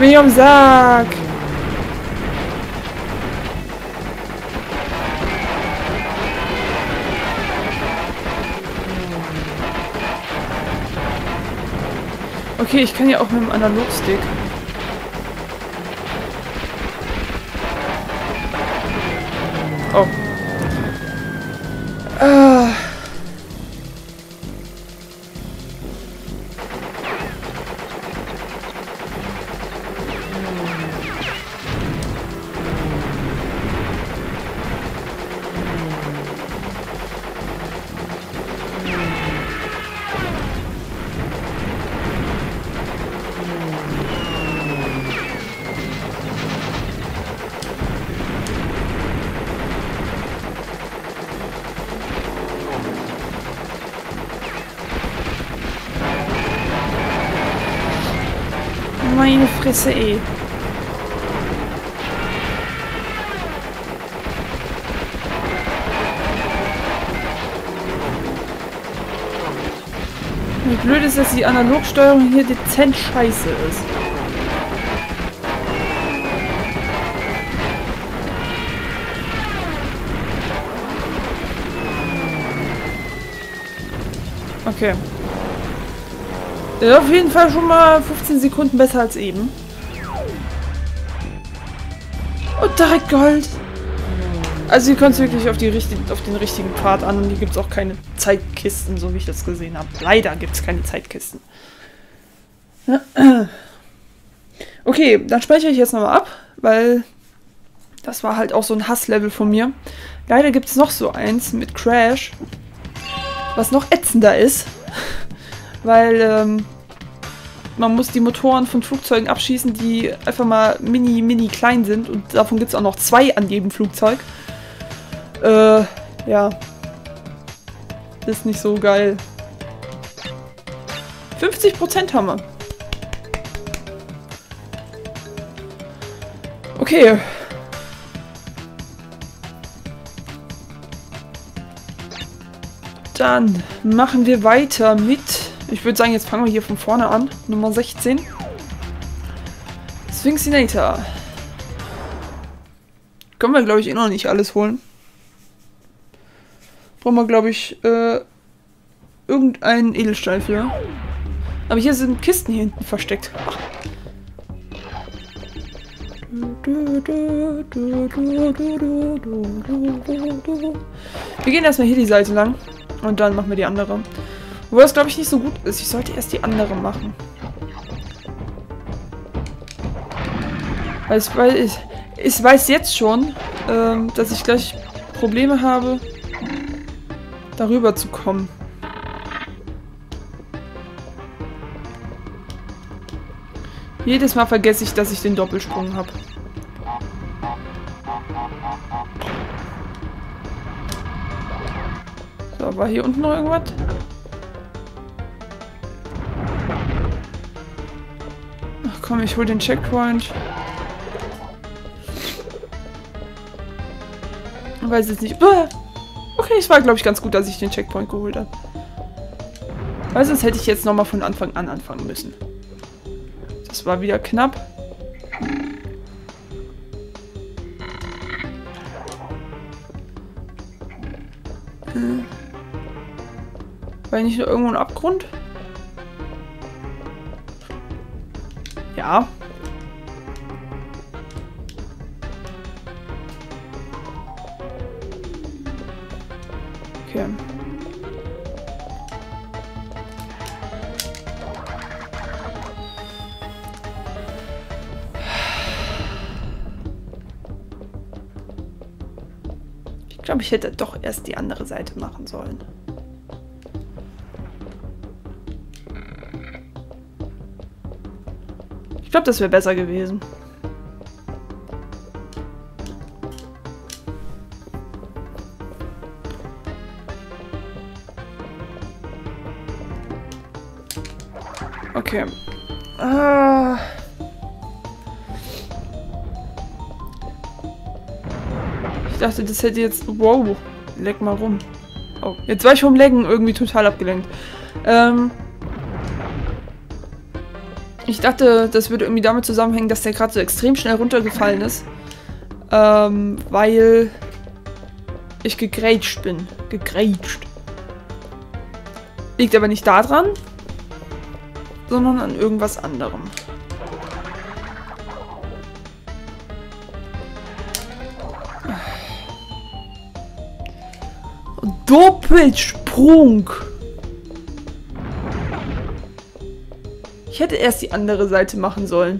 mir nicht auf den Sack! Okay, ich kann ja auch mit dem Analogstick. Oh. Meine Fresse, ey. Wie blöd ist, dass die Analogsteuerung hier dezent scheiße ist. Okay. Ist auf jeden Fall schon mal 15 Sekunden besser als eben. Und direkt Gold. Also ihr könnt wirklich auf den richtigen Pfad an und hier gibt es auch keine Zeitkisten, so wie ich das gesehen habe. Leider gibt es keine Zeitkisten. Okay, dann speichere ich jetzt nochmal ab, weil das war halt auch so ein Hasslevel von mir. Leider gibt es noch so eins mit Crash, was noch ätzender ist, weil man muss die Motoren von Flugzeugen abschießen, die einfach mal mini klein sind und davon gibt es auch noch 2 an jedem Flugzeug. Ja. Ist nicht so geil. 50% haben wir. Okay. Dann machen wir weiter mit... Ich würde sagen, jetzt fangen wir hier von vorne an. Nummer 16. Sphinxinator. Können wir, glaube ich, noch nicht alles holen. Brauchen wir, glaube ich, irgendeinen Edelstahl für. Aber hier sind Kisten hier hinten versteckt. Ach. Wir gehen erstmal hier die Seite lang. Und dann machen wir die andere. Wo das, glaube ich, nicht so gut ist. Ich sollte erst die andere machen. Weil ich weiß jetzt schon, dass ich gleich Probleme habe, darüber zu kommen. Jedes Mal vergesse ich, dass ich den Doppelsprung habe. So, war hier unten noch irgendwas? Ach komm, ich hol den Checkpoint. Ich weiß jetzt nicht. Okay, es war, glaube ich, ganz gut, dass ich den Checkpoint geholt habe. Weil sonst hätte ich jetzt nochmal von Anfang an anfangen müssen. Das war wieder knapp. War nicht nur irgendwo ein Abgrund? Ja. Okay. Ich glaube, ich hätte doch erst die andere Seite machen sollen. Ich glaube, das wäre besser gewesen. Okay. Ich dachte, das hätte jetzt... Wow. Leck mal rum. Oh, jetzt war ich vom Lecken irgendwie total abgelenkt. Ich dachte, das würde irgendwie damit zusammenhängen, dass der gerade so extrem schnell runtergefallen ist. Weil ich gegrätscht bin. Gegrätscht. Liegt aber nicht daran, sondern an irgendwas anderem. Doppelsprung! Ich hätte erst die andere Seite machen sollen.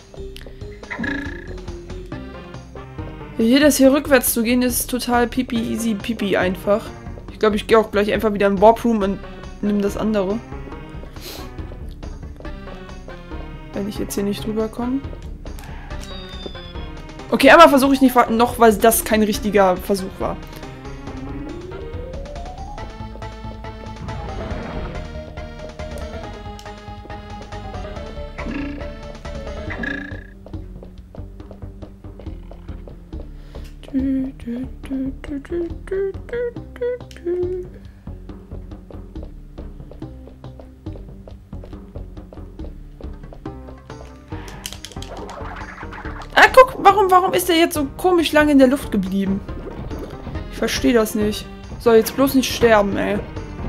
Hier das hier rückwärts zu gehen, ist total pipi easy pipi einfach. Ich glaube, ich gehe auch gleich einfach wieder in Warp Room und nehme das andere. Wenn ich jetzt hier nicht drüber komme. Okay, einmal versuche ich nicht noch, weil das kein richtiger Versuch war. Ah, guck, warum ist der jetzt so komisch lange in der Luft geblieben? Ich verstehe das nicht. Soll jetzt bloß nicht sterben, ey.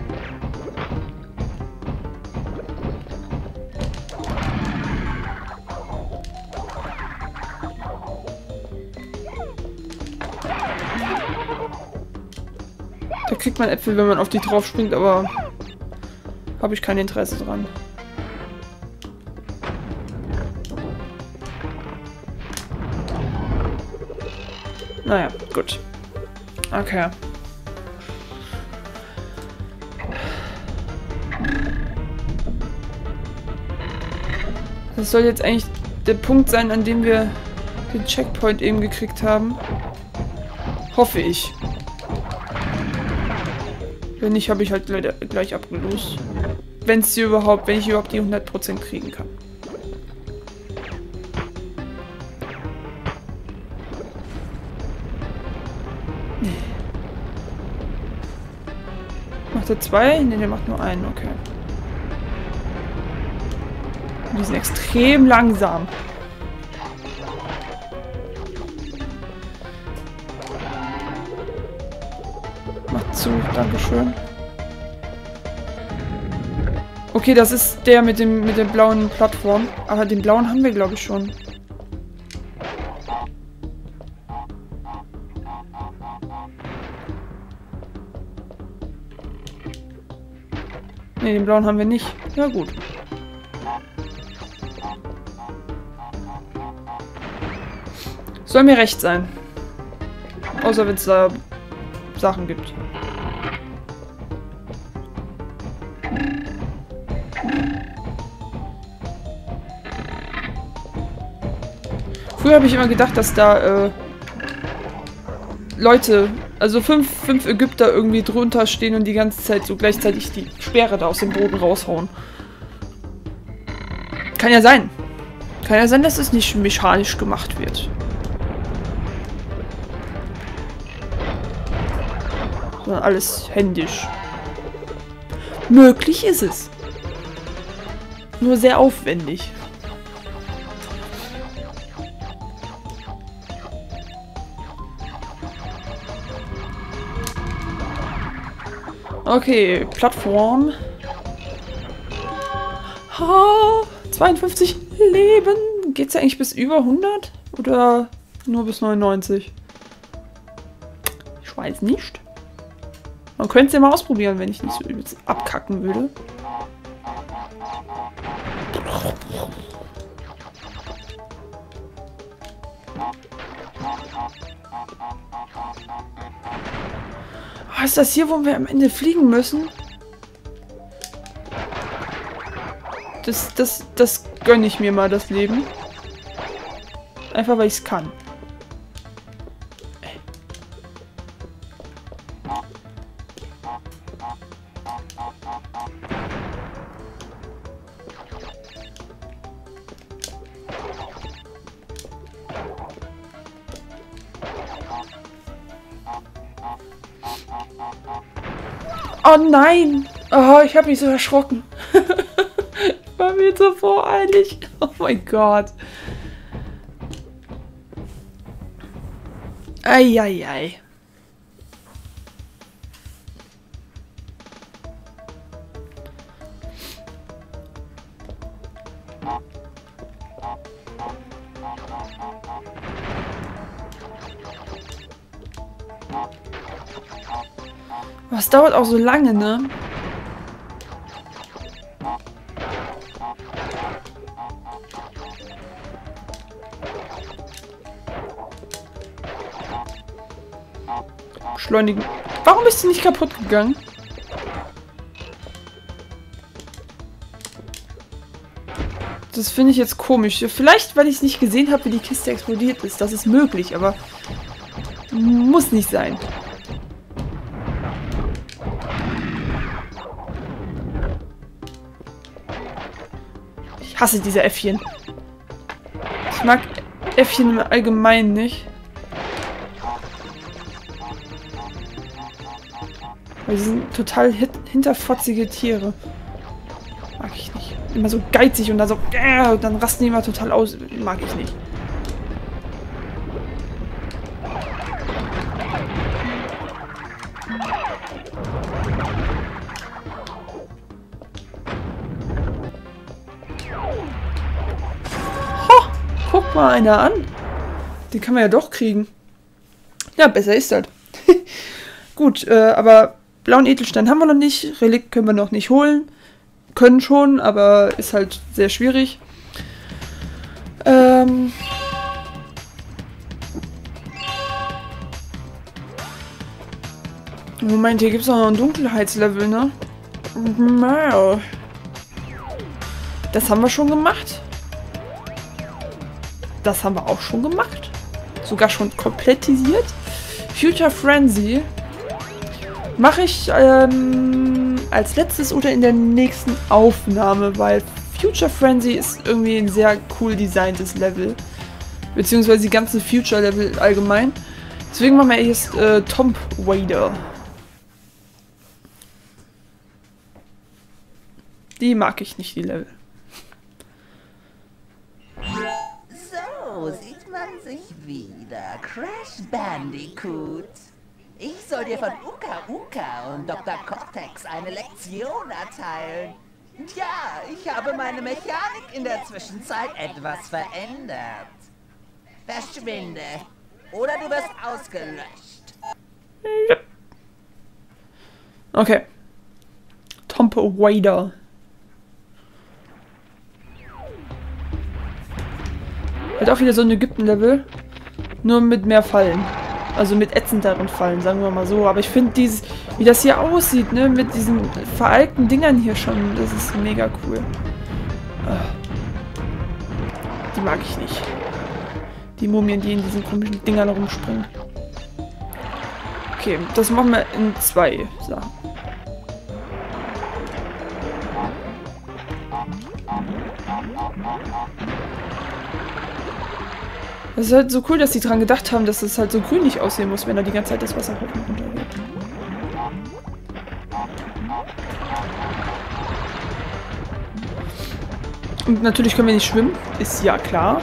Da kriegt man Äpfel, wenn man auf die drauf springt, aber habe ich kein Interesse dran. Naja, gut. Okay. Das soll jetzt eigentlich der Punkt sein, an dem wir den Checkpoint eben gekriegt haben. Hoffe ich. Wenn nicht, habe ich halt gleich abgelost. Wenn ich überhaupt die 100% kriegen kann. Nee. Macht er 2? Ne, der macht nur einen, okay. Die sind extrem langsam. Macht zu, dankeschön. Okay, das ist der mit der blauen Plattform. Aber den blauen haben wir, glaube ich, schon. Ne, den blauen haben wir nicht. Ja, gut. Soll mir recht sein. Außer wenn es da Sachen gibt. Früher habe ich immer gedacht, dass da Leute, also fünf Ägypter irgendwie drunter stehen und die ganze Zeit so gleichzeitig die Speere da aus dem Boden raushauen. Kann ja sein. Kann ja sein, dass es nicht mechanisch gemacht wird. Sondern alles händisch. Möglich ist es. Nur sehr aufwendig. Okay, Plattform. Ha, 52 Leben. Geht's ja eigentlich bis über 100? Oder nur bis 99? Ich weiß nicht. Man könnte es ja mal ausprobieren, wenn ich nicht so übelst abkacken würde. Oh, ist das hier, wo wir am Ende fliegen müssen? Das gönne ich mir mal, das Leben. Einfach, weil ich es kann. Oh nein! Oh, ich habe mich so erschrocken. Ich war mir so voreilig. Oh mein Gott. Eieiei. Was dauert auch so lange, ne? Beschleunigen. Warum bist du nicht kaputt gegangen? Das finde ich jetzt komisch. Vielleicht, weil ich nicht gesehen habe, wie die Kiste explodiert ist. Das ist möglich, aber muss nicht sein. Ich hasse diese Äffchen. Ich mag Äffchen im Allgemeinen nicht. Weil sie sind total hinterfotzige Tiere. Mag ich nicht. Immer so geizig und dann so... dann rasten die immer total aus. Mag ich nicht. Ho! Guck mal einer an. Den kann man ja doch kriegen. Ja, besser ist das. Gut, aber... Blauen Edelstein haben wir noch nicht. Relikt können wir noch nicht holen. Können schon, aber ist halt sehr schwierig. Moment, hier gibt es noch ein Dunkelheitslevel, ne? Das haben wir schon gemacht. Das haben wir auch schon gemacht. Sogar schon komplettisiert. Future Frenzy. Mache ich als letztes oder in der nächsten Aufnahme, weil Future Frenzy ist irgendwie ein sehr cool designtes Level. Beziehungsweise die ganzen Future-Level allgemein. Deswegen machen wir jetzt Tomb Raider. Die mag ich nicht, die Level. So sieht man sich wieder. Crash Bandicoot. Ich soll dir von Uka Uka und Dr. Cortex eine Lektion erteilen. Ja, ich habe meine Mechanik in der Zwischenzeit etwas verändert. Verschwinde, oder du wirst ausgelöscht. Okay. Tomb Raider. Halt auch wieder so ein Ägypten-Level. Nur mit mehr Fallen. Also mit ätzenderen Fallen, sagen wir mal so. Aber ich finde dieses, wie das hier aussieht, ne, mit diesen veralten Dingern hier schon, das ist mega cool. Die mag ich nicht. Die Mumien, die in diesen komischen Dingern rumspringen. Okay, das machen wir in 2 Sachen. Das ist halt so cool, dass die dran gedacht haben, dass es halt so grünlich aussehen muss, wenn da die ganze Zeit das Wasser hoch und runter geht. Und natürlich können wir nicht schwimmen, ist ja klar.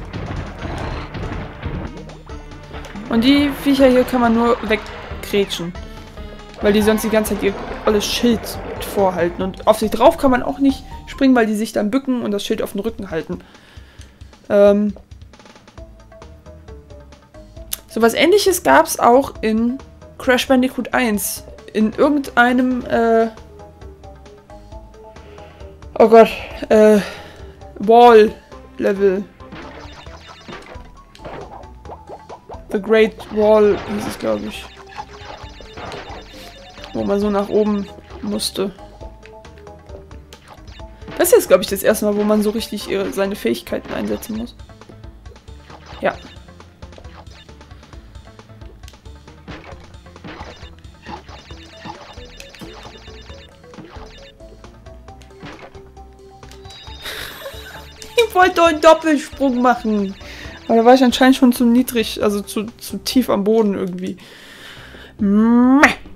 Und die Viecher hier kann man nur wegkrätschen. Weil die sonst die ganze Zeit ihr alles Schild vorhalten. Und auf sich drauf kann man auch nicht springen, weil die sich dann bücken und das Schild auf den Rücken halten. So was Ähnliches gab es auch in Crash Bandicoot 1. In irgendeinem, oh Gott, Wall-Level. The Great Wall hieß es, glaube ich. Wo man so nach oben musste. Das ist jetzt, glaube ich, das erste Mal, wo man so richtig seine Fähigkeiten einsetzen muss. Ja. Ich wollte doch einen Doppelsprung machen. Aber da war ich anscheinend schon zu niedrig, also zu tief am Boden irgendwie. Mäh.